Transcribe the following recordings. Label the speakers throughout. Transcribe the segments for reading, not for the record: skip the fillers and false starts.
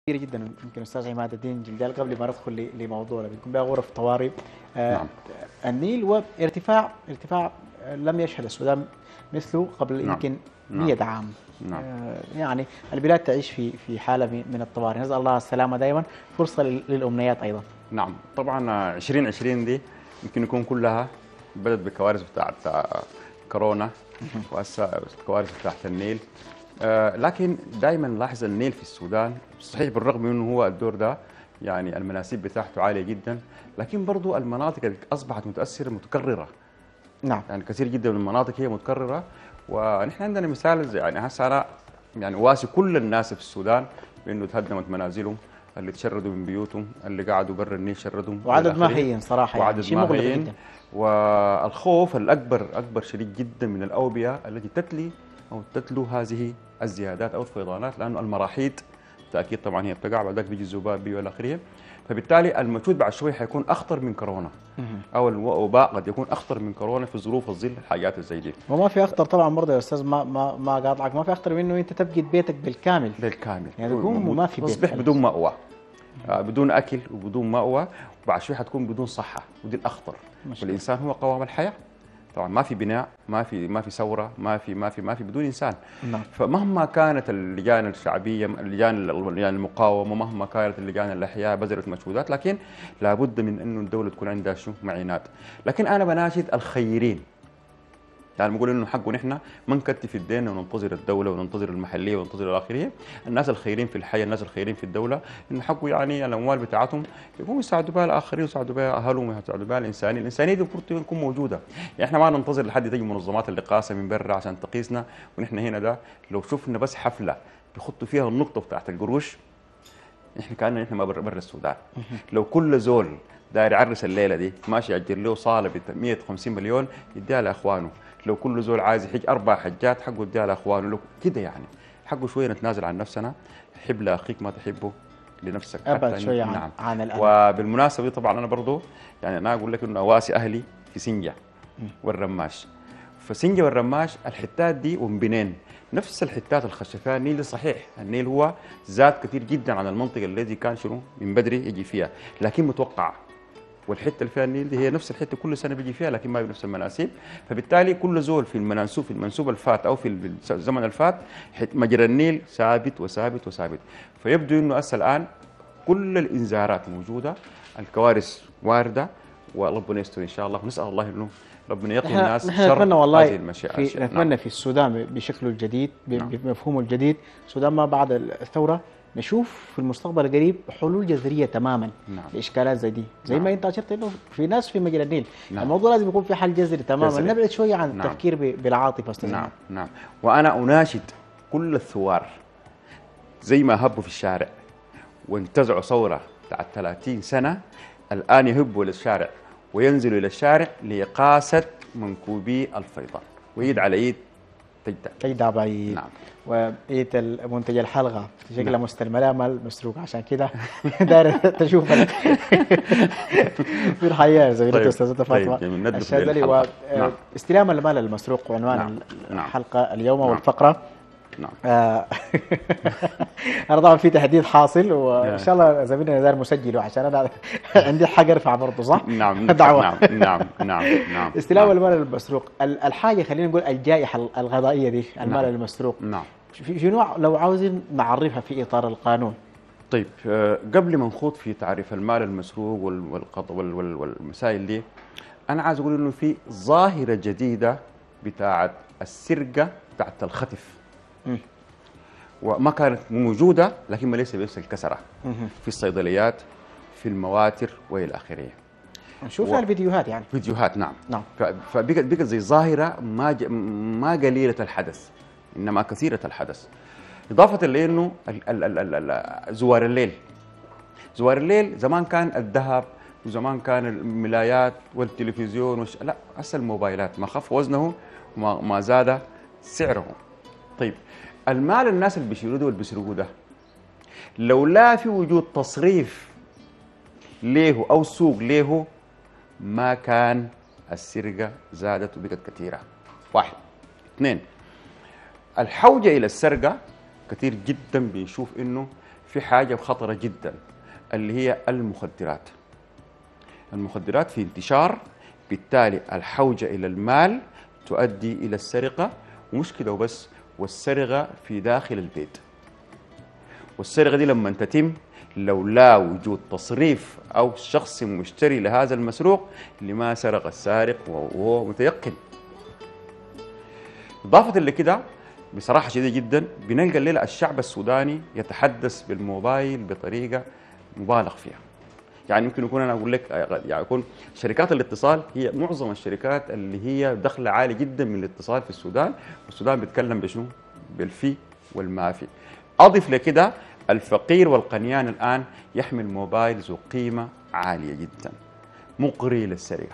Speaker 1: كثير جدا. يمكن استاذ عماد الدين جلجال قبل ما ندخل لموضوعنا بيكون بها غرف طوارئ.
Speaker 2: نعم.
Speaker 1: النيل وارتفاع لم يشهد السودان مثله قبل
Speaker 2: نعم.
Speaker 1: يمكن
Speaker 2: نعم.
Speaker 1: 100 عام.
Speaker 2: نعم.
Speaker 1: يعني البلاد تعيش في حاله من الطوارئ، نسال الله السلامه دائما، فرصه للامنيات ايضا.
Speaker 2: نعم طبعا 2020 دي يمكن يكون كلها بدأت بكوارث بتاعت كورونا وهسه كوارث بتاعت النيل. لكن دائما نلاحظ النيل في السودان صحيح بالرغم من انه هو الدور ده يعني المناسيب بتاعته عاليه جدا، لكن برضو المناطق اللي اصبحت متاثره متكرره.
Speaker 1: نعم.
Speaker 2: يعني كثير جدا من المناطق هي متكرره، ونحن عندنا مثال يعني هسه انا يعني واسي كل الناس في السودان بانه تهدمت منازلهم، اللي تشردوا من بيوتهم، اللي قعدوا برا النيل شردوا،
Speaker 1: وعدد ما هين صراحه، يعني شيء مقلق جدا.
Speaker 2: والخوف الاكبر اكبر شديد جدا من الاوبئه التي تتلي او تتلو هذه الزيادات او الفيضانات، لانه المراحيض بالتاكيد طبعا هي بتقع، بعد ذلك بيجي الذباب والى اخره. فبالتالي الموجود بعد شوي حيكون اخطر من كورونا، او الوباء قد يكون اخطر من كورونا في ظروف الظل الحاجات زي دي.
Speaker 1: وما في اخطر طبعا برضه يا استاذ، ما قاطعك، ما في اخطر منه انت تفقد بيتك بالكامل.
Speaker 2: يعني
Speaker 1: تقوم ما في بيت،
Speaker 2: تصبح بدون مأوى، بدون اكل وبدون مأوى، وبعد شوي حتكون بدون صحه، ودي الاخطر. والانسان هو قوام الحياه، طبعا ما في بناء، ما في ثوره، ما في بدون انسان.
Speaker 1: نعم.
Speaker 2: فمهما كانت اللجان الشعبيه، اللجان المقاومه، مهما كانت اللجان الاحياء بذلت مجهودات، لكن لابد من انه الدوله تكون عندها شو معينات. لكن انا بناشد الخيرين، يعني بقول انه حقه نحن ما نكتف الدين وننتظر الدوله وننتظر المحليه وننتظر الاخرين، الناس الخيرين في الحي، الناس الخيرين في الدوله، انه حقه يعني الاموال بتاعتهم يقوموا يساعدوا بها الاخرين ويساعدوا بها اهلهم ويساعدوا بها الانسانيه دي المفروض تكون موجوده. يعني احنا ما ننتظر لحد تجي منظمات الاقاسه من برا عشان تقيسنا، ونحن هنا ده لو شفنا بس حفله بيخطوا فيها النقطه بتاعت القروش، احنا كاننا احنا ما برا السودان. لو كل زول داير يعرس الليله دي ماشي يأجر له صاله ب 150 مليون يديها لاخوانه، لو كل زول عايز يحج 4 حجات حقه يديها لاخوانه، لو كده يعني حقه شويه نتنازل عن نفسنا، حب لاخيك ما تحبه لنفسك.
Speaker 1: ابعد شويه
Speaker 2: نعم.
Speaker 1: عن الأمن.
Speaker 2: وبالمناسبه دي طبعا انا برضو يعني انا اقول لك انه اواسي اهلي في سنجه والرماش، فسنجه والرماش الحتات دي ومبنين نفس الحتات الخشفاء. النيل صحيح النيل هو زاد كثير جدا عن المنطقه الذي كان شنو من بدري يجي فيها، لكن متوقع، والحته اللي فيها النيل دي هي نفس الحته كل سنه بيجي فيها، لكن ما بنفس المناسيب. فبالتالي كل زول في المنسوب الفات او في الزمن الفات مجرى النيل ثابت وثابت وثابت. فيبدو انه هسه الان كل الانذارات موجوده، الكوارث وارده، وربنا يستر ان شاء الله، ونسال الله انه ربنا يقي الناس شر
Speaker 1: نتمنى والله
Speaker 2: هذه المشاعر.
Speaker 1: نتمنى في السودان بشكله الجديد، بمفهومه الجديد، السودان ما بعد الثوره نشوف في المستقبل القريب حلول جذريه تماما لاشكالات زي دي، زي ما انت اشرت انه في ناس في مجرى النيل. الموضوع لازم يكون في حل جذري تماما، نبعد شويه عن التفكير بالعاطفه استاذ.
Speaker 2: نعم. وانا اناشد كل الثوار زي ما هبوا في الشارع وانتزعوا ثوره بتاعت 30 سنه، الان يهبوا للشارع وينزلوا الى الشارع لإقاسة منكوبي الفيضان، ويد على ايد
Speaker 1: تجدع بعيد.
Speaker 2: نعم.
Speaker 1: وإيت منتج الحلقة شكلها مستلمة مسروق، عشان كده داير تشوف في الحياة زميلتي أستاذة فاطمة الشاذلي. واستلام المال المسروق عنوان الحلقة اليوم والفقرة.
Speaker 2: نعم.
Speaker 1: انا طبعا في تحديد حاصل، وان شاء الله زميلنا نزار مسجله عشان انا عندي حق ارفع برضه، صح؟
Speaker 2: نعم.
Speaker 1: دعوه.
Speaker 2: نعم.
Speaker 1: استلام المال المسروق، الحاجه خلينا نقول الجائحه الغذائيه دي، المال المسروق.
Speaker 2: نعم.
Speaker 1: شنو لو عاوزين نعرفها في اطار القانون؟
Speaker 2: طيب قبل ما نخوض في تعريف المال المسروق والمسائل دي، انا عايز اقول انه في ظاهره جديده بتاعت السرقه بتاعت الخطف، وما كانت موجودة لكن ما ليس بنفس الكثرة في الصيدليات، في المواتر والى اخره.
Speaker 1: نشوفها الفيديوهات، يعني
Speaker 2: فيديوهات. نعم. فبقت زي ظاهرة ما قليلة الحدث، انما كثيرة الحدث، اضافة لانه زوار الليل زمان كان الذهب، وزمان كان الملايات والتلفزيون لا، هسه الموبايلات ما خف وزنه وما زاد سعره. طيب المال الناس اللي بيشيلوه ده والبيسرقوه ده، لولا في وجود تصريف ليه او سوق ليه ما كان السرقه زادت وبقت كثيره. 1 2 الحوجه الى السرقه كثير جدا بنشوف انه في حاجة خطرة جدا اللي هي المخدرات. المخدرات في انتشار، بالتالي الحوجة إلى المال تؤدي إلى السرقة، ومش كده وبس، والسرقة في داخل البيت. والسرقة دي لما تتم لولا وجود تصريف أو شخص مشتري لهذا المسروق لما سرق السارق وهو متيقن. إضافة لكده بصراحة شديدة جدا بنلقى الليلة الشعب السوداني يتحدث بالموبايل بطريقة مبالغ فيها. يعني يمكن يكون أنا أقول لك يعني يكون شركات الاتصال هي معظم الشركات اللي هي دخل عالي جدا من الاتصال في السودان، والسودان بيتكلم بشنو؟ بالفي والمافي. أضف لكده الفقير والقنيان الآن يحمل موبايل ذو قيمة عالية جدا مغري للسرقة.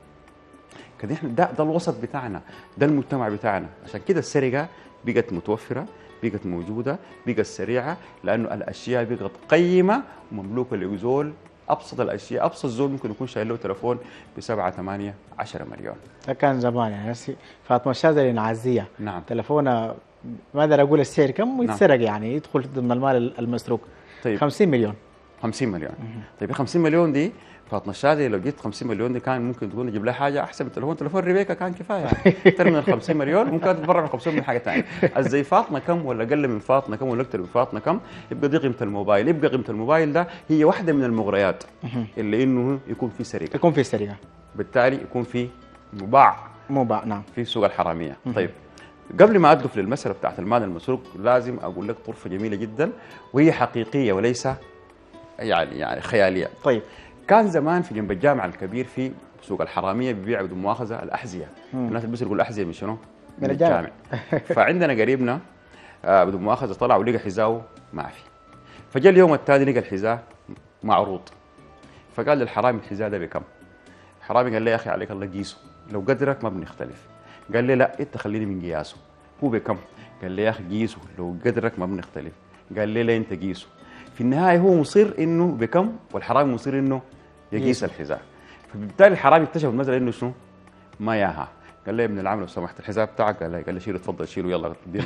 Speaker 2: كده احنا ده الوسط بتاعنا، ده المجتمع بتاعنا. عشان كده السرقة بقت متوفرة، بقت موجودة، بقت سريعة، لأنه الأشياء بقت قيمة ومملوكة لزول. أبسط الأشياء، أبسط زول ممكن يكون شايل له تليفون ب7 8 10 مليون.
Speaker 1: ده كان زمان يعني. فاطمة الشاذلي العزية
Speaker 2: نعم.
Speaker 1: تليفونها ما أقدر أقول السعر كم ويتسرق،
Speaker 2: نعم.
Speaker 1: يعني يدخل ضمن المال المسروق.
Speaker 2: طيب
Speaker 1: 50 مليون.
Speaker 2: 50 مليون. طيب 50 مليون دي فاطمة الشاذلي لو جيت 50 مليون دي كان ممكن تكون تجيب لها حاجه احسن من التليفون. تليفون ريبيكا كان كفايه يعني اكثر من ال 50 مليون. ممكن تتبرع من 50 من حاجه ثانيه. زي فاطمه كم ولا اقل من فاطمه كم ولا اكثر من فاطمه كم، يبقى دي قيمه الموبايل. يبقى قيمه الموبايل ده هي واحده من المغريات اللي انه يكون في سرقه،
Speaker 1: يكون في سرقه،
Speaker 2: بالتالي يكون في مباع
Speaker 1: نعم،
Speaker 2: في سوق الحراميه. طيب قبل ما ادخل للمساله بتاعت المال المسروق لازم اقول لك طرفه جميله جدا وهي حقيقيه وليس يعني خياليه.
Speaker 1: طيب
Speaker 2: كان زمان في جنب الجامع الكبير في سوق الحراميه بيبيعوا بدون مؤاخذه الاحذيه. الناس اللي بيسرقوا الاحذيه من شنو؟
Speaker 1: من الجامع.
Speaker 2: فعندنا قريبنا بدون مؤاخذه طلع ولقى حذاءه ما في. فجاء اليوم الثاني لقى الحذاء معروض. فقال للحرامي الحذاء ده بكم؟ الحرامي قال لي يا اخي عليك الله قيسه، لو قدرك ما بنختلف. قال لي لا انت خليني من قياسه. هو بكم؟ قال لي يا اخي قيسه، لو قدرك ما بنختلف. قال لي لا انت قيسه. في النهايه هو مصر انه بكم والحرامي مصر انه يقيس الحذاء. فبالتالي الحرامي اكتشف المساله انه شنو؟ ما ياها. قال لي يا ابن العم لو سمحت الحذاء بتاعك. قال لي شيله، تفضل شيله يلا ادينا.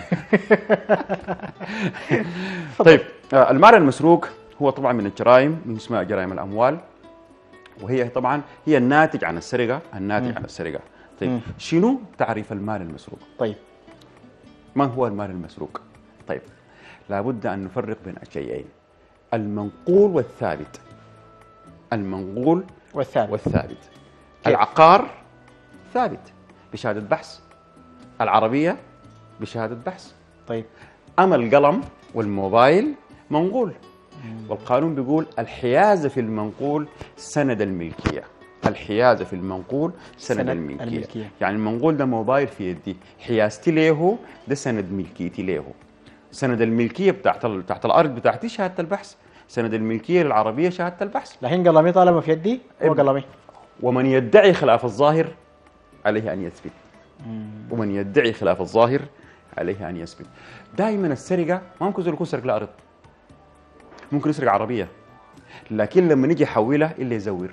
Speaker 2: طيب المال المسروق هو طبعا من الجرائم، من اسمها جرائم الاموال، وهي طبعا هي الناتج عن السرقه، الناتج عن السرقه. طيب شنو تعريف المال المسروق؟
Speaker 1: طيب
Speaker 2: ما هو المال المسروق؟ طيب لابد ان نفرق بين شيئين، المنقول والثابت. المنقول والثابت. العقار ثابت بشهادة بحث، العربية بشهادة بحث.
Speaker 1: طيب
Speaker 2: أما القلم والموبايل منقول، والقانون بيقول الحيازة في المنقول سند الملكية. الحيازة في المنقول سند الملكية. يعني المنقول ده موبايل في يدي، حيازتي له ده سند ملكيتي له. سند الملكية تحت الأرض بتاعتي شهادة البحث، سند الملكية للعربية شهادة البحث.
Speaker 1: لكن قلمي طالما في يدي هو قلمي.
Speaker 2: ومن يدعي خلاف الظاهر عليه أن يثبت. ومن يدعي خلاف الظاهر عليه أن يثبت. دائما السرقة ما ممكن يكون سرق الأرض، ممكن يسرق عربية، لكن لما نيجي يحولها إلا يزور.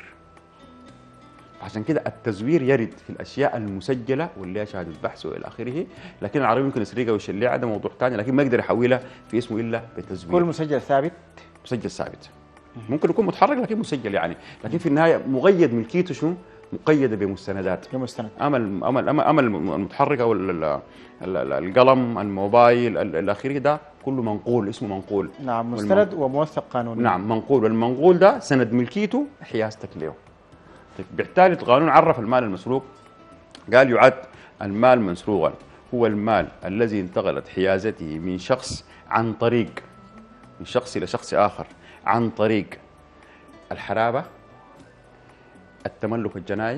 Speaker 2: عشان كده التزوير يرد في الأشياء المسجلة واللي هي شهادة بحث وإلى آخره، لكن العربية ممكن يسرقها ويشلعها، ده موضوع ثاني، لكن ما يقدر يحولها في اسمه إلا بالتزوير.
Speaker 1: كل مسجل ثابت.
Speaker 2: مسجل ثابت. ممكن يكون متحرك لكن مسجل يعني، لكن في النهاية مقيد ملكيته شنو؟ مقيدة بمستندات.
Speaker 1: بمستند.
Speaker 2: أما المتحرك أو القلم، الموبايل إلى آخره، ده كله منقول، اسمه منقول.
Speaker 1: نعم، مستند وموثق قانونيا.
Speaker 2: نعم منقول، والمنقول ده سند ملكيته حيازتك له. طيب بالتالي القانون عرف المال المسروق، قال يعد المال مسروقا هو المال الذي انتقلت حيازته من شخص عن طريق، من شخص إلى شخص آخر عن طريق الحرابة، التملك الجنائي،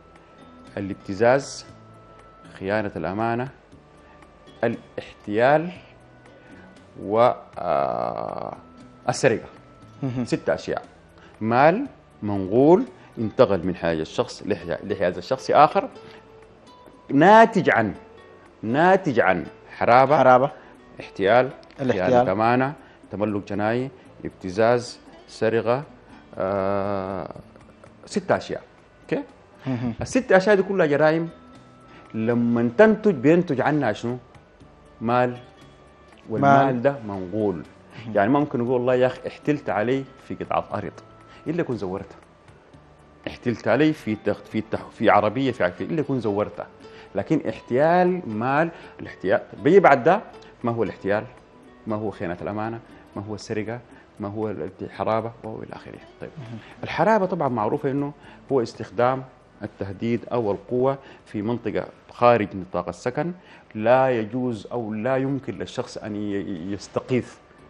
Speaker 2: الابتزاز، خيانة الأمانة، الاحتيال، والسرقة. 6 أشياء. مال منقول انتقل من حياة الشخص لحياة الشخص آخر، ناتج عن حرابة، احتيال، خيانة أمانة، تملك جنائي، ابتزاز، سرقة. 6 أشياء. اوكي. ال6 أشياء دي كلها جرائم لما بينتج عنها شنو؟ مال. والمال ده منقول. يعني ما ممكن نقول والله يا اخي احتلت علي في قطعه ارض الا يكون زورتها، احتلت علي في عربيه في عربية الا يكون زورتها. لكن احتيال مال، الاحتيال بيجي بعد ده ما هو الاحتيال، ما هو خيانه الامانه، ما هو السرقه، ما هو الحرابه والى اخره. طيب الحرابه طبعا معروفه انه هو استخدام التهديد او القوه في منطقه خارج نطاق السكن، لا يجوز او لا يمكن للشخص ان يستقيث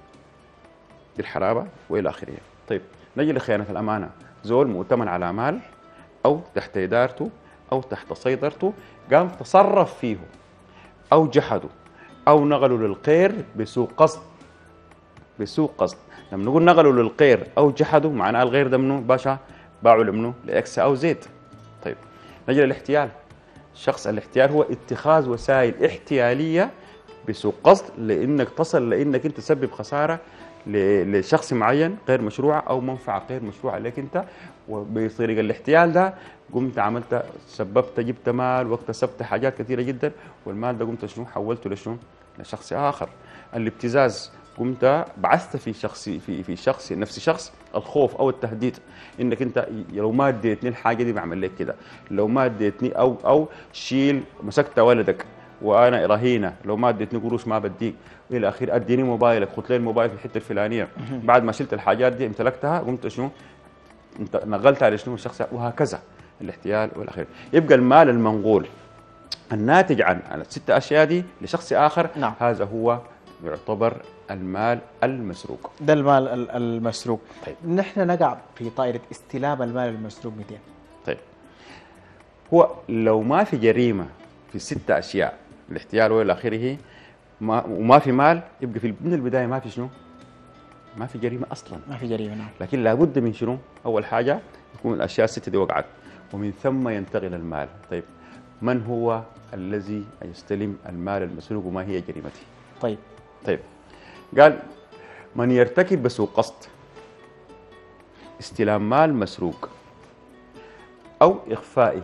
Speaker 2: بالحرابه والى اخره. طيب نجي لخيانه الامانه، زول مؤتمن على مال او تحت ادارته او تحت سيطرته، قام تصرف فيه او جحده او نقله للغير بسوء قصد. بسوء قصد، لما نقول نقله للغير او جحده معناه الغير ده منه باشا باعوا لمنه لاكس او زيت. طيب نجي للاحتيال. شخص الاحتيال هو اتخاذ وسائل احتياليه بسوء قصد لانك تصل لانك انت تسبب خساره لشخص معين غير مشروعه او منفعه غير مشروعه لك انت، وبطريقه الاحتيال ده قمت عملت سببت جبت مال واكتسبت حاجات كثيره جدا، والمال ده قمت شنو حولته لشنو؟ لشخص اخر. الابتزاز قمت بعثت في شخص نفس شخص الخوف او التهديد، انك انت لو ما اديتني الحاجه دي بعمل لك كده، لو ما اديتني او شيل مسكت ولدك وانا رهينه، لو ما اديتني قروش ما بديك الى اخره، اديني موبايلك، خذ لي الموبايل في الحته الفلانيه، بعد ما شلت الحاجات دي امتلكتها قمت شنو؟ انت نقلتها لشنو الشخص، وهكذا الاحتيال والى اخره. يبقى المال المنقول الناتج عن الست اشياء دي لشخص اخر،
Speaker 1: نعم.
Speaker 2: هذا هو يعتبر المال المسروق.
Speaker 1: ده المال المسروق.
Speaker 2: طيب
Speaker 1: نحن نقع في طائرة استلام المال المسروق 200.
Speaker 2: طيب هو لو ما في جريمة في الست أشياء الاحتيال والى آخره وما في مال، يبقى من البداية ما في شنو؟ ما في جريمة أصلا.
Speaker 1: ما في جريمة، نعم.
Speaker 2: لكن لابد من شنو؟ أول حاجة يكون الأشياء الستة دي وقعت، ومن ثم ينتقل المال. طيب من هو الذي يستلم المال المسروق وما هي جريمته؟ طيب قال من يرتكب بسوء قصد استلام مال مسروق أو إخفائه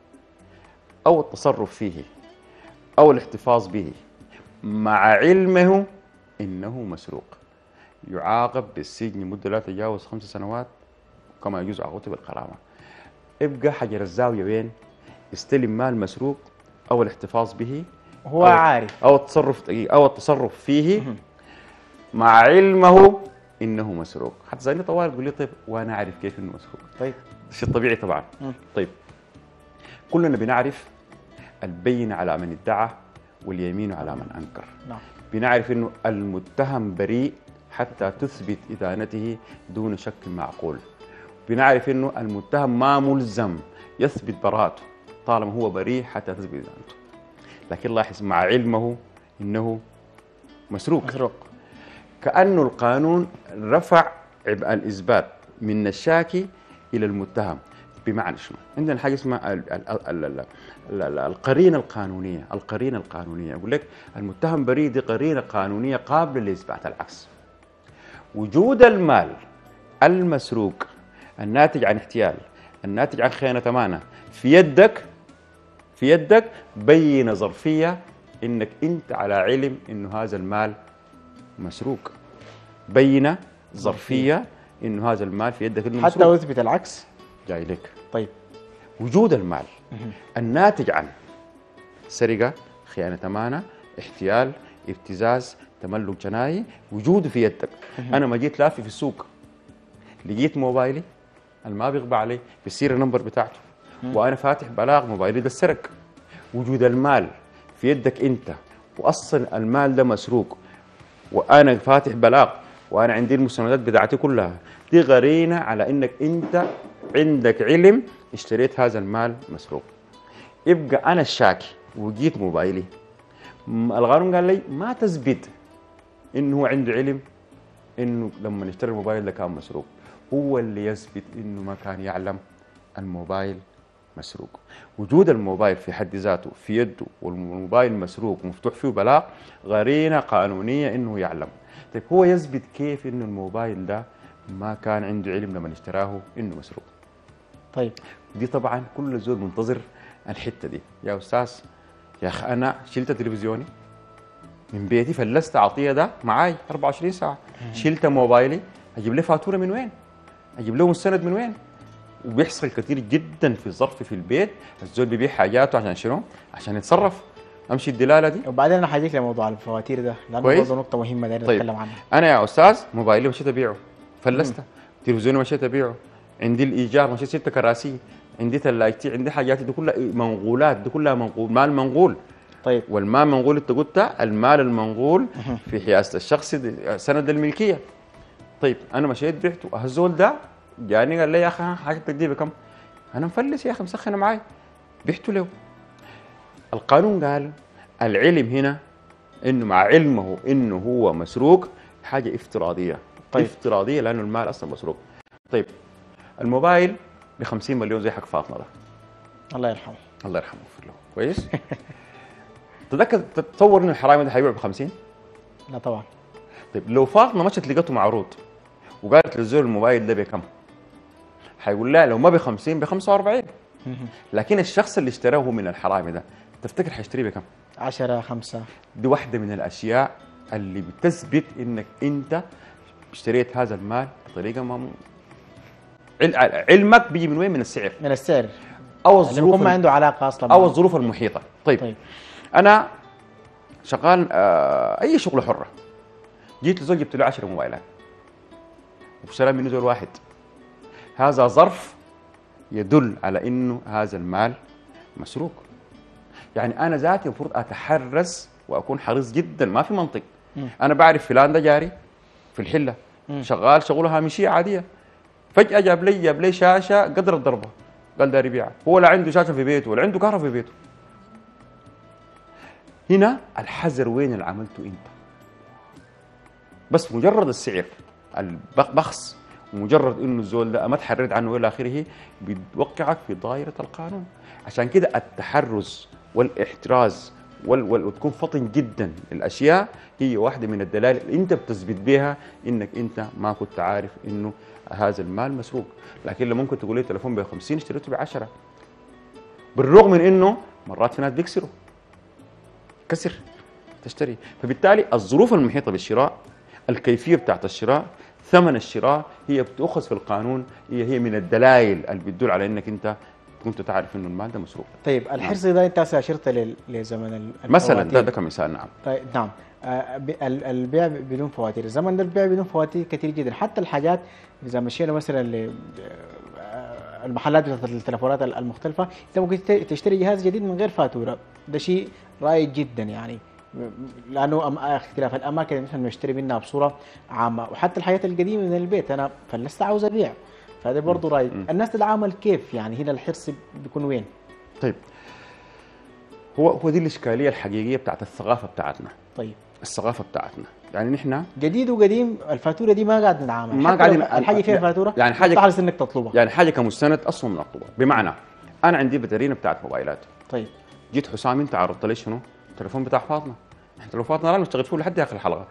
Speaker 2: أو التصرف فيه أو الاحتفاظ به مع علمه إنه مسروق، يعاقب بالسجن مدة لا تتجاوز 5 سنوات كما يجوز عقوبته بالغرامة. يبقى حجر الزاوية وين؟ يستلم مال مسروق أو الاحتفاظ به
Speaker 1: هو عارف
Speaker 2: أو التصرف فيه مع علمه إنه مسروق. حتسألني طوال تقول لي طيب وأنا أعرف كيف إنه مسروق؟
Speaker 1: طيب
Speaker 2: شيء طبيعي طبعا. طيب كلنا بنعرف البين على من ادعى واليمين على من أنكر.
Speaker 1: نعم.
Speaker 2: بنعرف إنه المتهم بريء حتى تثبت إدانته دون شك معقول. بنعرف إنه المتهم ما ملزم يثبت براءته طالما هو بريء حتى تثبت إدانته. لكن لاحظ مع علمه إنه مسروق. كأنه القانون رفع عبء الإثبات من الشاكي إلى المتهم. بمعنى شنو؟ عندنا حاجة اسمها القرينة القانونية. القرينة القانونية أقول لك المتهم بريء، دي قرينة قانونية قابلة لإثبات العكس. وجود المال المسروق الناتج عن احتيال، الناتج عن خيانة أمانة في يدك بين ظرفية إنك أنت على علم إنه هذا المال مسروق. بين ظرفية إنه هذا المال في يدك إنه مسروق
Speaker 1: حتى يثبت العكس.
Speaker 2: جاي لك.
Speaker 1: طيب
Speaker 2: وجود المال الناتج عن سرقة، خيانة أمانة، احتيال، ابتزاز، تملك جنائي، وجوده في يدك. أنا ما جيت لافي في السوق لقيت موبايلي ما بيغبى عليه بيصير النمبر بتاعته، وأنا فاتح بلاغ موبايلي ده سرق. وجود المال في يدك أنت وأصلا المال ده مسروق وأنا فاتح بلاغ وأنا عندي المستندات بتاعتي كلها، دي قرينة على إنك أنت عندك علم اشتريت هذا المال مسروق. يبقى أنا الشاكي وجيت موبايلي، القانون قال لي ما تثبت إنه هو عنده علم إنه لما اشتري الموبايل ده كان مسروق، هو اللي يثبت إنه ما كان يعلم الموبايل مسروق. وجود الموبايل في حد ذاته في يده والموبايل مسروق ومفتوح فيه بلاغ قرينة قانونية إنه يعلم. طيب هو يثبت كيف إنه الموبايل ده ما كان عنده علم لما اشتراه إنه مسروق؟
Speaker 1: طيب
Speaker 2: دي طبعا كل زول منتظر الحتة دي. يا أستاذ يا أخي أنا شلت تلفزيوني من بيتي فلست عطيه ده معاي 24 ساعه، شلت موبايلي اجيب له فاتوره من وين؟ اجيب له مستند من وين؟ وبيحصل كثير جدا في ظرف في البيت، الزول بيبيع حاجاته عشان شنو؟ عشان يتصرف. امشي الدلاله دي.
Speaker 1: وبعدين انا حاجيك لموضوع الفواتير ده لانه برضه نقطه مهمه داير نتكلم عنها.
Speaker 2: انا يا استاذ موبايلي مشيت ابيعه فلسته، تلفزيوني مشيت ابيعه، عندي الايجار مشيت شلت كراسي، عندي ثلاجتي، عندي حاجاتي دي كلها منقولات، دي كلها منقول، مال منقول.
Speaker 1: طيب
Speaker 2: والمال منقول انت قلتها، المال المنقول في حيازه الشخص سند الملكيه. طيب انا مشيت بعته، الزول ده جاني قال لي يا اخي حاجتك دي بكم؟ انا مفلس يا اخي مسخنه معاي، بعته له. القانون قال العلم هنا انه مع علمه انه هو مسروق حاجه افتراضيه. طيب. افتراضيه لانه المال اصلا مسروق. طيب الموبايل ب 50 مليون زي حق فاطمه ده،
Speaker 1: الله يرحمه.
Speaker 2: الله يرحمه ويغفر له. كويس. تتصور انه الحرامي ده حيبيع ب 50؟
Speaker 1: لا طبعا.
Speaker 2: طيب لو فاطمه مشت لقته معروض وقالت للزول الموبايل ده بكم؟ حيقول لها لو ما ب 50 ب 45. لكن الشخص اللي اشتراه من الحرامي ده تفتكر حيشتريه بكم؟
Speaker 1: 10 5.
Speaker 2: دي واحده من الاشياء اللي بتثبت انك انت اشتريت هذا المال بطريقه ما علمك بيجي من وين؟ من السعر.
Speaker 1: من السعر
Speaker 2: او الظروف
Speaker 1: ما عنده علاقه اصلا
Speaker 2: او الظروف المحيطه. طيب انا شغال اي شغله حره، جيت لزول جبت له 10 موبايلات واشترى منه زول واحد، هذا ظرف يدل على انه هذا المال مسروق. يعني انا ذاتي المفروض اتحرز واكون حريص جدا، ما في منطق. انا بعرف فلان ده جاري في الحله شغال شغله هامشيه عاديه، فجاه جاب لي شاشه قدر الضربه، قال داري يبيعها، هو لا عنده شاشه في بيته ولا عنده كهرباء في بيته. هنا الحذر وين اللي عملته انت؟ بس مجرد السعر البخس ومجرد انه الزول ده ما تحررت عنه والى اخره بيوقعك في دائره القانون. عشان كده التحرز والاحتراز وتكون فطن جدا الاشياء هي واحده من الدلائل اللي انت بتثبت بها انك انت ما كنت عارف انه هذا المال مسروق. لكن لما ممكن تقول لي تليفون ب 50 اشتريته ب 10، بالرغم من انه مرات في ناس بيكسروا كسر تشتري. فبالتالي الظروف المحيطه بالشراء، الكيفيه بتاعت الشراء، ثمن الشراء، هي بتؤخذ في القانون، هي من الدلائل اللي بتدل على انك انت كنت تعرف انه المال ده مسروق.
Speaker 1: طيب الحرص ده انت اشرت لزمن
Speaker 2: مثلا ده كمثال. نعم.
Speaker 1: طيب نعم. البيع بدون فواتير، الزمن ده البيع بدون فواتير كثير جدا. حتى الحاجات اذا مشينا مثلا المحلات بتاعت التليفونات المختلفه، انت ممكن تشتري جهاز جديد من غير فاتوره، ده شيء رائج جدا يعني، لانه اختلاف الاماكن اللي نحن نشتري منها بصوره عامه. وحتى الحياه القديمه من البيت انا فلست عاوز ابيع، فهذا برضه رائج. الناس تتعامل كيف يعني؟ هنا الحرص بيكون وين؟
Speaker 2: طيب هو دي الاشكاليه الحقيقيه بتاعت الثقافه بتاعتنا.
Speaker 1: طيب
Speaker 2: الثقافه بتاعتنا يعني نحن
Speaker 1: جديد وقديم الفاتوره دي ما قاعد نتعامل،
Speaker 2: ما قاعدين
Speaker 1: الحاجه فيها فاتوره
Speaker 2: يعني حاجه
Speaker 1: تحرص انك تطلبها،
Speaker 2: يعني حاجه كمستند اصلا من الطلب. بمعنى انا عندي بترينه بتاعت موبايلات.
Speaker 1: طيب
Speaker 2: جيت حسام انت عرضت لي شنو؟ التليفون بتاع فاطمه. تليفون فاطمه انا مشتغل فيه لحد اخر الحلقه.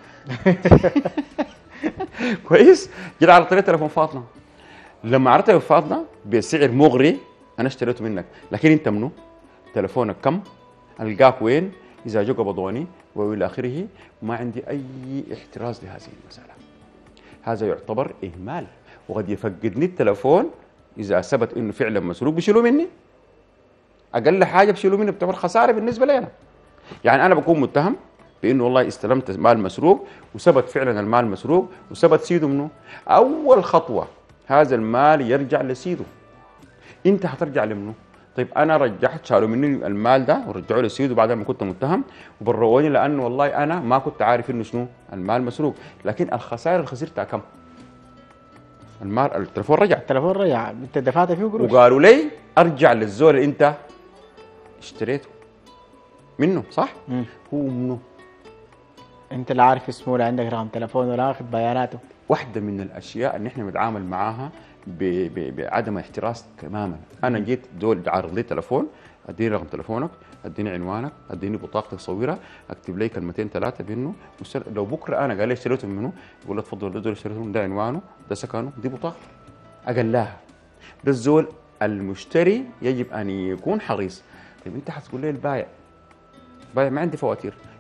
Speaker 2: كويس؟ جيت عرضت لي تليفون فاطمه، لما عرضت فاطمه بسعر مغري انا اشتريته منك، لكن انت منو؟ تليفونك كم؟ القاك وين؟ اذا جو قبضوني والى اخره. ما عندي اي احتراز لهذه المساله. هذا يعتبر اهمال، وقد يفقدني التليفون اذا ثبت انه فعلا مسروق بيشيلوه مني. اقل حاجه بيشيلوه مني بتعتبر خساره بالنسبه لي انا. يعني انا بكون متهم بانه والله استلمت مال مسروق وثبت فعلا المال مسروق وثبت سيده منه. اول خطوه هذا المال يرجع لسيده. انت هترجع لمنه؟ طيب انا رجعت، شالوا مني المال ده ورجعوا لي سيده بعد ما كنت متهم وبرؤوني لانه والله انا ما كنت عارف انه شنو المال مسروق. لكن الخسائر اللي خسرتها كم؟ المال التليفون رجع،
Speaker 1: التليفون رجع، انت دفعت فيه قروش،
Speaker 2: وقالوا لي ارجع للزول اللي انت اشتريته منه، صح؟ هو منه؟
Speaker 1: انت اللي عارف اسمه ولا عندك رقم تليفون ولا اخذ بياناته.
Speaker 2: واحده من الاشياء اللي احنا بنتعامل معاها بعدم احتراز تماما. انا جيت دول عارض لي تليفون، اديني رقم تليفونك، اديني عنوانك، اديني بطاقتك صورها، اكتب لي كلمتين ثلاثه بانه لو بكره انا قال لي اشتريته منه يقول له تفضل ده دول اشتريته منه، ده عنوانه، ده سكنه، دي بطاقته. اقلاها. ده الزول المشتري يجب ان يكون حريص. طيب انت حتقول لي البايع ما عندي فواتير،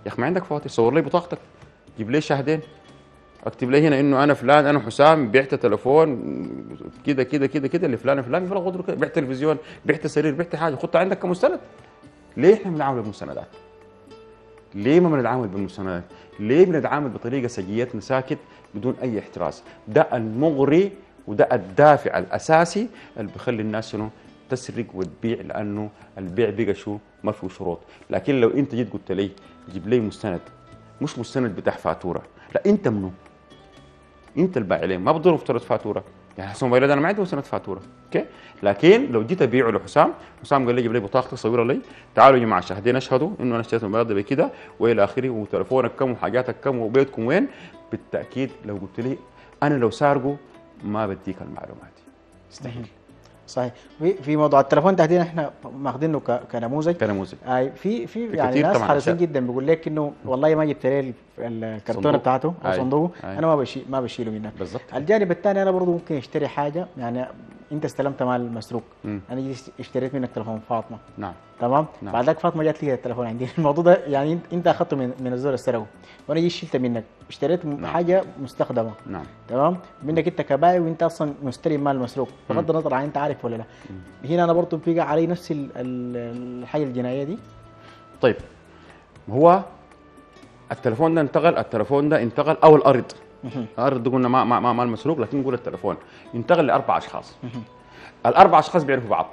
Speaker 2: يا اخي ما عندك فواتير، صور لي بطاقتك، جيب لي شهدين، اكتب لي هنا انه انا فلان، انا حسام، بعت تليفون كده كده كده كده لفلان فلان، فلا خذ كده، بعت تلفزيون، بعت سرير، بعت حاجه، خدها عندك كمستند. ليه احنا بنتعامل بالمستندات؟ ليه ما بنتعامل بالمستندات؟ ليه بنتعامل بطريقه سجيتنا ساكت بدون اي احتراز؟ ده المغري وده الدافع الاساسي اللي بيخلي الناس شنو تسرق وتبيع، لانه البيع بقى شو ما فيه شروط. لكن لو انت جيت قلت لي جيب لي مستند، مش مستند بتاع فاتوره، لا انت منو؟ انت البائع عليه، ما بتضر افترض فاتوره. يعني حسام موبايلات انا ما عندي مستند فاتوره، اوكي؟ لكن لو جيت ابيعه لحسام، حسام قال لي جيب لي بطاقتك صورها لي، تعالوا يا جماعه شاهدين اشهدوا انه انا اشتريت الموبايل ده بكده والى اخره، وتليفونك كم وحاجاتك كم وبيتكم وين، بالتاكيد لو قلت لي انا لو سارقه ما بديك المعلومات، يستحيل.
Speaker 1: صحيح. في موضوع التليفون تحديدا احنا ماخذينه كنموذج. في يعني ناس حريصين جدا بيقول لك انه والله ما جبت لي الكرتونه بتاعته او صندوقه، انا ما بشيله منك.
Speaker 2: بالضبط.
Speaker 1: الجانب الثاني انا برضه ممكن اشتري حاجه، يعني انت استلمت مال مسروق، انا اشتريت منك تليفون فاطمه.
Speaker 2: نعم.
Speaker 1: تمام. نعم. بعد ذاك فاطمه جات لي التليفون عندي. الموضوع ده يعني انت اخذته من الزول اللي سرقه، وانا جيت شلته منك، اشتريت حاجه مستخدمه.
Speaker 2: نعم.
Speaker 1: تمام. منك انت كبائع وانت اصلا مستلم مال مسروق، بغض النظر عن انت عارف ولا لا. هنا انا برضه بيقع علي نفس الحاجه الجنائيه دي.
Speaker 2: طيب هو التليفون ده انتقل او الارض. الارض قلنا ما المسروق، لكن نقول التليفون ينتقل لاربع اشخاص. الاربع اشخاص بيعرفوا بعض.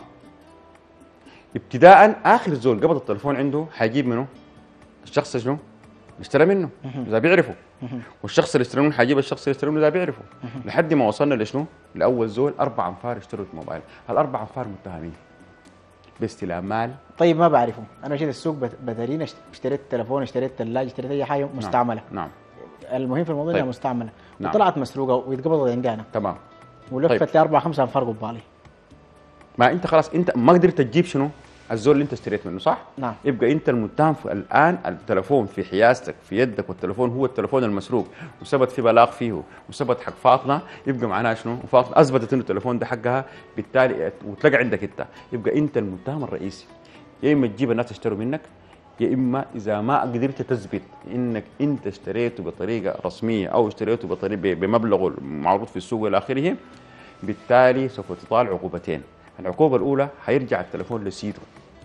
Speaker 2: ابتداء اخر زول قبض التليفون عنده حيجيب منه الشخص شنو؟ اشترى منه اذا بيعرفه، والشخص اللي اشترى منه حيجيب الشخص اللي اشترى منه اذا بيعرفه، لحد ما وصلنا لشنو؟ لاول زول 4 انفار اشتروا الموبايل. الاربع انفار متهمين باستلام مال.
Speaker 1: طيب ما بعرفه، انا مشيت السوق بدرين، اشتريت تليفون، اشتريت ثلاجه، اشتريت اي حاجه مستعمله.
Speaker 2: نعم.
Speaker 1: المهم في الموضوع انها
Speaker 2: طيب.
Speaker 1: مستعمله.
Speaker 2: نعم.
Speaker 1: وطلعت مسروقه واتقبضت عندي انا.
Speaker 2: تمام.
Speaker 1: ولفت
Speaker 2: طيب.
Speaker 1: لي 4 5 انفار قبالي.
Speaker 2: ما انت خلاص انت ما قدرت تجيب شنو؟ الزول اللي انت اشتريت منه، صح؟
Speaker 1: نعم.
Speaker 2: يبقى انت المتهم الان، التليفون في حيازتك في يدك، والتليفون هو التليفون المسروق، وثبت في بلاغ فيه، وثبت حق فاطمه، يبقى معناها شنو؟ وفاطمه اثبتت انه التليفون ده حقها، بالتالي وتلقى عندك انت، يبقى انت المتهم الرئيسي. يا اما تجيب الناس تشتروا منك، يا اما اذا ما قدرت تثبت انك انت اشتريته بطريقه رسميه او اشتريته بمبلغ معروض في السوق والى اخره، بالتالي سوف تطال عقوبتين. العقوبه الاولى حيرجع التليفون لسيده،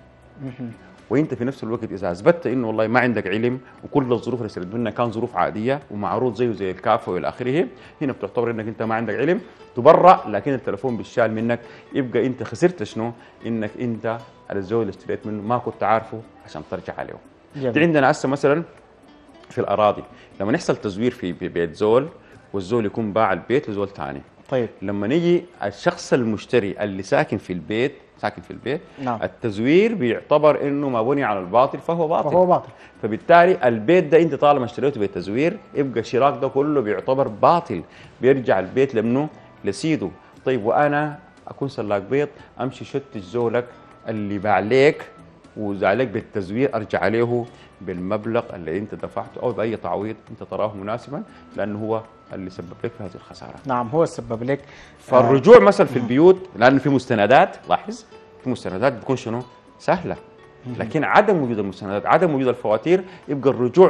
Speaker 2: وانت في نفس الوقت اذا اثبتت انه والله ما عندك علم وكل الظروف اللي اشتريت منها كان ظروف عاديه ومعروض زيه زي الكافه والى اخره، هنا بتعتبر انك انت ما عندك علم، تبرأ، لكن التليفون بيشال منك، يبقى انت خسرت شنو؟ انك انت الزول اللي اشتريت منه ما كنت عارفه عشان ترجع عليه. دي عندنا هسه مثلا في الاراضي، لما يحصل تزوير في بيت زول والزول يكون باع البيت لزول ثاني.
Speaker 1: طيب
Speaker 2: لما نيجي الشخص المشتري اللي ساكن في البيت،
Speaker 1: نعم.
Speaker 2: التزوير بيعتبر انه ما بني على الباطل فهو باطل. فبالتالي البيت ده انت طالما اشتريته بالتزوير، يبقى الشراك ده كله بيعتبر باطل، بيرجع البيت لمنه؟ لسيده. طيب وانا اكون سلاك بيض، امشي شتش زولك اللي باع لك وزعلك بالتزوير، ارجع عليه بالمبلغ اللي انت دفعته او باي تعويض انت تراه مناسبا، لانه هو اللي سبب لك في هذه الخساره.
Speaker 1: نعم، هو السبب لك.
Speaker 2: فالرجوع مثلا في البيوت، لانه في مستندات، لاحظ في مستندات بتكون شنو؟ سهله. لكن عدم وجود المستندات، عدم وجود الفواتير، يبقى الرجوع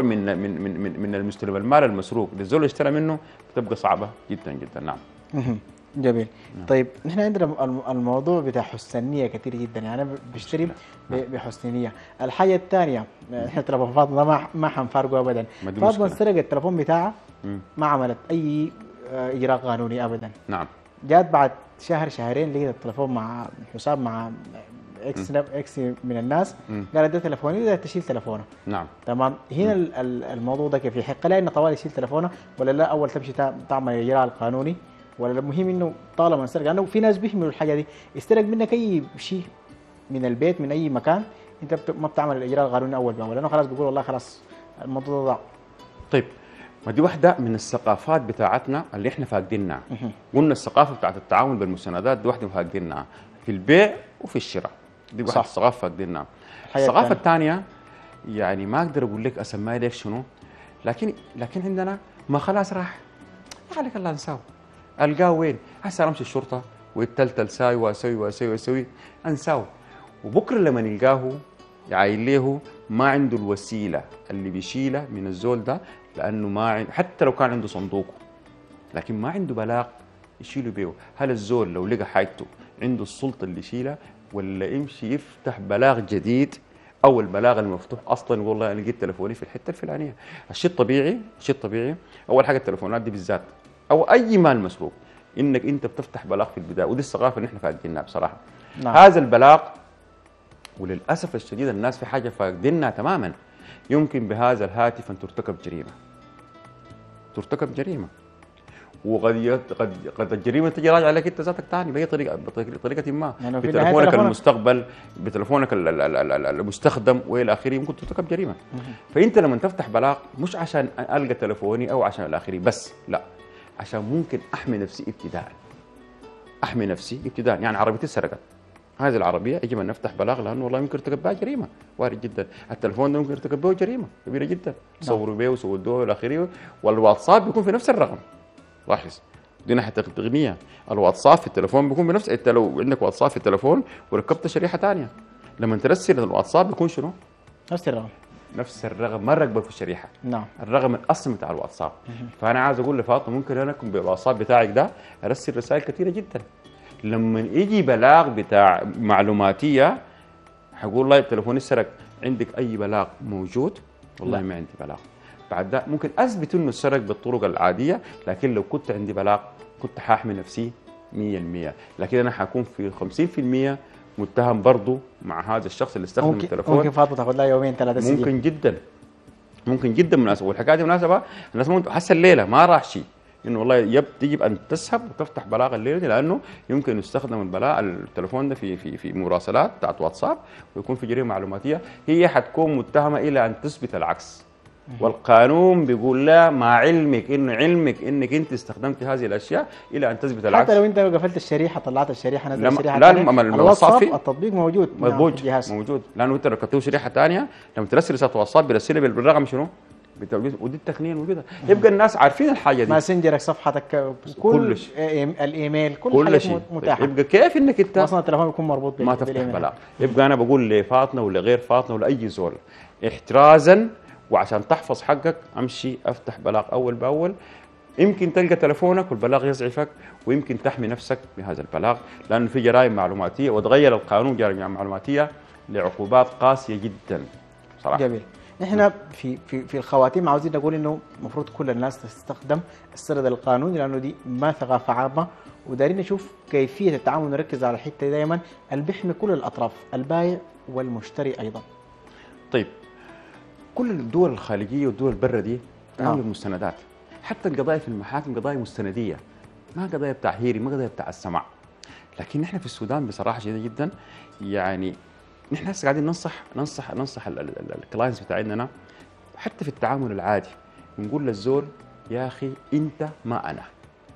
Speaker 2: من المستلم المال المسروق للزول اللي اشترى منه بتبقى صعبه جدا جدا. نعم.
Speaker 1: جميل. طيب نحن عندنا الموضوع بتاع حسن النية كثير جدا، يعني انا بشتري بحسن نية. الحاجة الثانية، احنا تليفون فاطمة ما حنفارقه ابدا. فاطمة سرقت التليفون بتاعها، ما عملت اي اجراء قانوني ابدا.
Speaker 2: نعم.
Speaker 1: جات بعد شهر شهرين لقيت التليفون مع حساب مع اكس من الناس، قالت ده تليفوني، بدها تشيل تليفونه.
Speaker 2: نعم.
Speaker 1: تمام. هنا الموضوع ده كيف يحق لها انه طوال يشيل تليفونه ولا لا؟ اول تمشي تعمل الاجراء القانوني، ولا المهم انه طالما سرق؟ لانه في ناس بيهملوا الحاجه دي، يسترق منك اي شيء من البيت من اي مكان، انت ما بتعمل الاجراء القانوني اول باول، لانه خلاص بيقول والله خلاص الموضوع ده ضاع.
Speaker 2: طيب ما دي واحده من الثقافات بتاعتنا اللي احنا فاقدينها. قلنا الثقافه بتاعت التعامل بالمساندات دي واحده فاقدينها في البيع وفي الشراء، دي واحده الثقافه فاقدينها. الثقافه الثانيه يعني ما اقدر اقول لك اسميها لك شنو، لكن عندنا ما خلاص راح، عليك الله نساو، القاه وين؟ هسه امشي الشرطه والتلتل ساي واسوي انساو، وبكره لما نلقاه عايل له ما عنده الوسيله اللي بيشيلها من الزول ده، لانه ما حتى لو كان عنده صندوقه لكن ما عنده بلاغ يشيله بيه. هل الزول لو لقى حاجته عنده السلطه اللي يشيلها، ولا يمشي يفتح بلاغ جديد او البلاغ المفتوح اصلا والله انا لقيت تليفوني في الحته الفلانيه؟ الشيء الطبيعي، الشيء الطبيعي اول حاجه التليفونات دي بالذات او اي مال مسروق انك انت بتفتح بلاغ في البدايه، ودي الثقافه اللي احنا فاقدينها بصراحه. نعم. هذا البلاغ وللاسف الشديد الناس في حاجه فاقدينها تماما، يمكن بهذا الهاتف ان ترتكب جريمه، ترتكب جريمه، وقد قد الجريمه تجي راجعه عليك انت ذاتك ثاني باي طريقه، بطريقه ما، يعني بتليفونك المستقبل، بتليفونك المستخدم والى اخره، ممكن ترتكب جريمه. فانت لما تفتح بلاغ مش عشان القى تليفوني او عشان الاخرين بس، لا، عشان ممكن احمي نفسي ابتداء، احمي نفسي ابتداء. يعني عربيتي سرقت، هذه العربيه يجب ان نفتح بلاغ لانه والله يمكن ارتكب بها جريمه، وارد جدا. التليفون ده ممكن ارتكب به جريمه كبيره جدا، صوروا به وسودوه والى اخره. والواتساب بيكون في نفس الرقم، لاحظ دي ناحيه التقنيه، الواتساب في التليفون بيكون بنفس، انت لو عندك واتساب في التليفون وركبت شريحه ثانيه لما ترسل الواتساب بيكون شنو؟
Speaker 1: نفس الرقم،
Speaker 2: نفس الرقم ما ركبه في الشريحه.
Speaker 1: نعم،
Speaker 2: الرقم الاصلي بتاع الواتساب. فانا عايز اقول لفاطمه ممكن انا اكون بالواتساب بتاعك ده ارسل رسائل كثيره جدا، لما يجي بلاغ بتاع معلوماتيه حقول والله تليفوني سرق، عندك اي بلاغ موجود؟ والله ما عندي بلاغ. بعد ده ممكن اثبت انه السرق بالطرق العاديه، لكن لو كنت عندي بلاغ كنت حاحمي نفسي 100%، لكن انا حكون في 50% متهم برضه مع هذا الشخص اللي استخدم التليفون.
Speaker 1: ممكن فاطمه تاخذ لها يومين 3 سنين،
Speaker 2: ممكن جدا، ممكن جدا مناسبه. والحكايه دي مناسبه الناس هسه الليله ما راح شيء انه والله يجب ان تسحب وتفتح بلاغ الليله دي، لانه يمكن يستخدم البلاغ التليفون ده في مراسلات بتاعت واتساب ويكون في جريمه معلوماتيه، هي حتكون متهمه الى ان تثبت العكس. والقانون بيقول لا، مع علمك انك انت استخدمت هذه الاشياء الى ان تثبت العكس.
Speaker 1: حتى لو انت قفلت الشريحه، طلعت الشريحه، نزلت الشريحه
Speaker 2: لا الواتساب
Speaker 1: التطبيق موجود،
Speaker 2: موجود، لانه انت ركبته شريحه ثانيه لما ترسل رساله واتساب بيرسلها بالرقم شنو؟ ودي التقنيه الموجوده، يبقى الناس عارفين الحاجه دي،
Speaker 1: ماسنجرك، صفحتك، كل الايميل، كل شيء متاح.
Speaker 2: يبقى كيف انك انت
Speaker 1: اصلا التليفون يكون مربوط
Speaker 2: ما تفتح بلاغ؟ يبقى انا بقول لفاطمه ولا غير فاطمه ولا اي زول احترازا وعشان تحفظ حقك امشي افتح بلاغ اول باول. يمكن تلقى تليفونك والبلاغ يزعفك، ويمكن تحمي نفسك بهذا البلاغ، لانه في جرائم معلوماتيه وتغير القانون جرائم معلوماتيه لعقوبات قاسيه جدا صراحه.
Speaker 1: جميل. نحن في الخواتيم عاوزين نقول انه المفروض كل الناس تستخدم السرد القانوني، لانه دي ما ثقافه عامه، ودارين نشوف كيفيه التعامل، نركز على الحته دائما اللي بيحمي كل الاطراف، البائع والمشتري ايضا.
Speaker 2: طيب، كل الدول الخارجيه والدول برا دي تعمل المستندات، حتى القضايا في المحاكم قضايا مستنديه، ما قضايا بتاع هيري، ما قضايا بتاع السمع. لكن نحن في السودان بصراحه شديده جدا، يعني نحن هسه قاعدين ننصح الكلاينتس بتاعتنا حتى في التعامل العادي، نقول للزول يا اخي انت ما انا،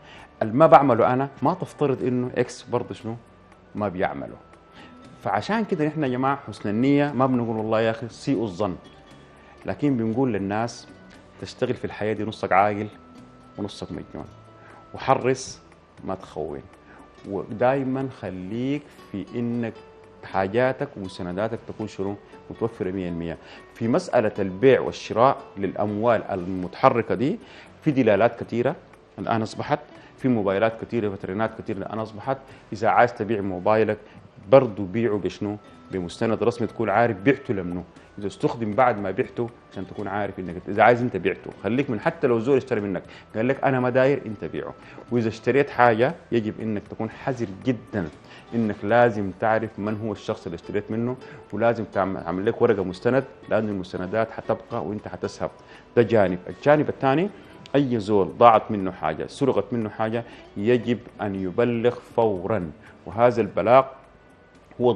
Speaker 2: ما بعمله انا ما تفترض انه اكس برضه شنو ما بيعمله. فعشان كده نحن يا جماعه حسن النيه ما بنقول والله يا اخي سيئوا الظن، لكن بنقول للناس تشتغل في الحياه دي نصك عاقل ونصك مجنون، وحرص ما تخون، ودائما خليك في انك حاجاتك ومستنداتك تكون شنو متوفره 100%. في مساله البيع والشراء للاموال المتحركه دي في دلالات كثيره الان اصبحت، في موبايلات كثيره، فترينات كثيره الان اصبحت، اذا عايز تبيع موبايلك برضه بيعه بشنو؟ بمستند رسمي تكون عارف بعته لمنه، اذا استخدم بعد ما بعته عشان تكون عارف انك اذا عايز انت بعته، خليك من حتى لو زول اشتري منك قال لك انا ما داير انت بيعه. واذا اشتريت حاجه يجب انك تكون حذر جدا، انك لازم تعرف من هو الشخص اللي اشتريت منه، ولازم تعمل لك ورقه مستند، لان المستندات حتبقى وانت حتسحب. ده جانب. الجانب الثاني، اي زول ضاعت منه حاجه، سرقت منه حاجه، يجب ان يبلغ فورا، وهذا البلاغ هو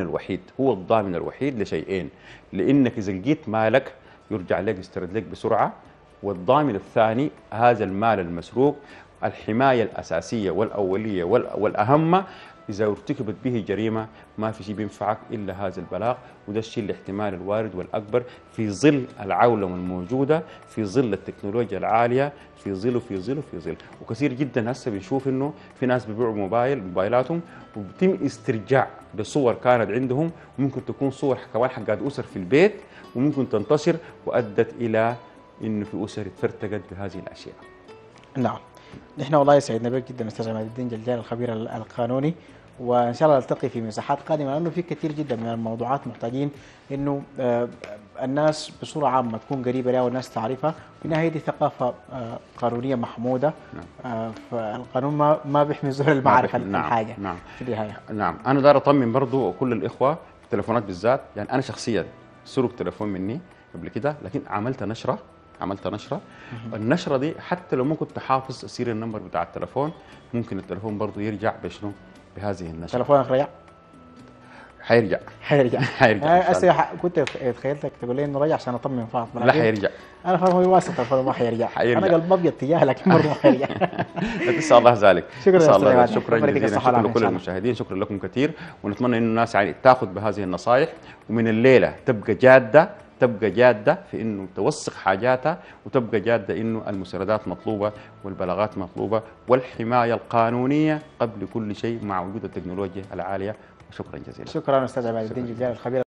Speaker 2: الضامن الوحيد لشيئين، لانك اذا لقيت مالك يرجع لك يسترد لك بسرعه، والضامن الثاني هذا المال المسروق الحمايه الاساسيه والاوليه والاهم اذا ارتكبت به جريمه ما في شيء بينفعك الا هذا البلاغ. وده الشيء الاحتمال الوارد والاكبر في ظل العولمه الموجوده، في ظل التكنولوجيا العاليه، في ظل. وكثير جدا هسه بنشوف انه في ناس بيبيعوا موبايلاتهم وبيتم استرجاع بصور كانت عندهم، وممكن تكون صور كمان حقات اسر في البيت، وممكن تنتصر، وادت الى انه في اسر تفرتقت بهذه الاشياء.
Speaker 1: نعم. نحن والله يسعدنا بك جدا استاذ عماد الدين جلجال الخبير القانوني، وان شاء الله نلتقي في مساحات قادمه، لانه في كثير جدا من الموضوعات محتاجين انه الناس بصوره عامه تكون قريبه لها والناس تعرفها. في النهايه دي ثقافه قانونيه محموده. فالقانون ما بيحمي زول المعرفه الحاجه.
Speaker 2: نعم.
Speaker 1: في النهايه
Speaker 2: نعم. انا داير اطمن برضو كل الاخوه في التليفونات بالذات. يعني انا شخصيا سرق تليفون مني قبل كده، لكن عملت نشره. النشره دي حتى لو ما كنت حافظ سير النمبر بتاع التليفون، ممكن التليفون برضو يرجع بشنو؟ بهذه النشره.
Speaker 1: تليفونك رجع؟
Speaker 2: حيرجع.
Speaker 1: كنت تخيلتك تقول لي انه رجع عشان اطمن فاطمه.
Speaker 2: لا، حيرجع.
Speaker 1: انا فاهم هو واسطه التليفون ما حيرجع. انا قلب ابيض تجاه لكن برضه ما حيرجع.
Speaker 2: نسال الله ذلك.
Speaker 1: شكرا
Speaker 2: جزيلا. شكرا لكل المشاهدين، شكرا لكم كثير، ونتمنى ان الناس يعني تاخذ بهذه النصائح، ومن الليله تبقى جاده في انه توثق حاجاتها، وتبقى جاده انه المساندات مطلوبه والبلاغات مطلوبه والحمايه القانونيه قبل كل شيء مع وجود التكنولوجيا العاليه. شكرا جزيلا.
Speaker 1: شكرا استاذ عماد الدين جلجال الخبير